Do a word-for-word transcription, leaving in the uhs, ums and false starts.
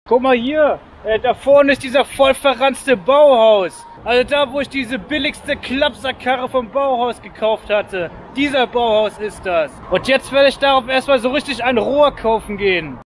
Guck mal hier, äh, da vorne ist dieser voll verranzte Bauhaus. Also da, wo ich diese billigste Klappsackkarre vom Bauhaus gekauft hatte. Dieser Bauhaus ist das. Und jetzt werde ich darauf erstmal so richtig ein Rohr kaufen gehen.